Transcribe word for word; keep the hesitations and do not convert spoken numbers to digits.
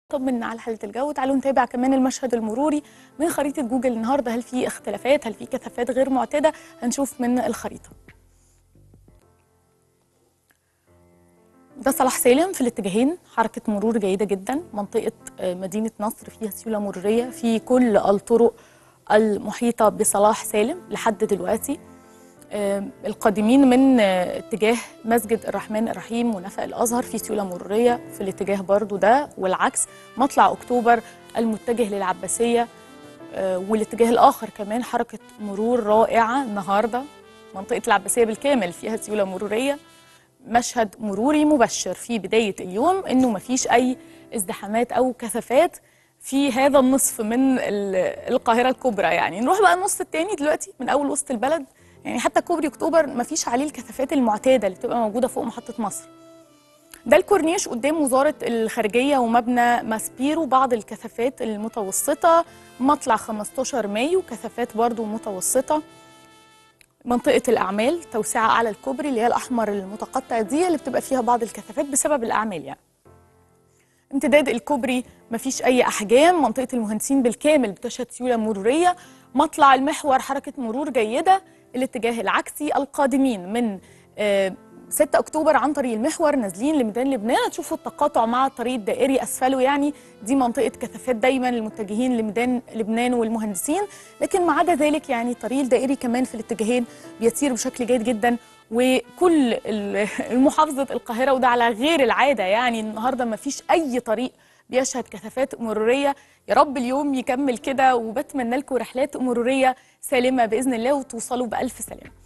طمنا على حالة الجو. تعالوا نتابع كمان المشهد المروري من خريطة جوجل النهارده. هل في اختلافات؟ هل في كثافات غير معتادة؟ هنشوف من الخريطة. ده صلاح سالم في الاتجاهين، حركة مرور جيدة جدا. منطقة مدينة نصر فيها سيولة مرورية في كل الطرق المحيطة بصلاح سالم لحد دلوقتي. القادمين من اتجاه مسجد الرحمن الرحيم ونفق الازهر في سيوله مروريه في الاتجاه برضو ده، والعكس مطلع اكتوبر المتجه للعباسيه والاتجاه الاخر كمان حركه مرور رائعه النهارده. منطقه العباسيه بالكامل فيها سيوله مروريه. مشهد مروري مبشر في بدايه اليوم انه مفيش اي ازدحامات او كثافات في هذا النصف من القاهره الكبرى. يعني نروح بقى النص الثاني دلوقتي من اول وسط البلد. يعني حتى كوبري اكتوبر ما فيش عليه الكثافات المعتاده اللي بتبقى موجوده فوق محطه مصر. ده الكورنيش قدام وزاره الخارجيه ومبنى ماسبيرو، بعض الكثافات المتوسطه. مطلع خمستاشر مايو كثافات برضو متوسطه. منطقه الاعمال توسعه اعلى الكوبري اللي هي الاحمر المتقطع دي اللي بتبقى فيها بعض الكثافات بسبب الاعمال. يعني امتداد الكوبري مفيش اي احجام. منطقه المهندسين بالكامل بتشهد سيوله مروريه. مطلع المحور حركه مرور جيده. الاتجاه العكسي القادمين من ستة أكتوبر عن طريق المحور نازلين لميدان لبنان هتشوفوا التقاطع مع الطريق الدائري اسفله. يعني دي منطقه كثافات دايما المتجهين لميدان لبنان والمهندسين، لكن ما عدا ذلك يعني الطريق الدائري كمان في الاتجاهين بيسير بشكل جيد جدا. وكل المحافظه القاهره وده على غير العاده، يعني النهارده ما فيش اي طريق بيشهد كثافات مروريه. يا رب اليوم يكمل كده، وبتمنى لكم رحلات مروريه سالمه باذن الله وتوصلوا بالف سلامه.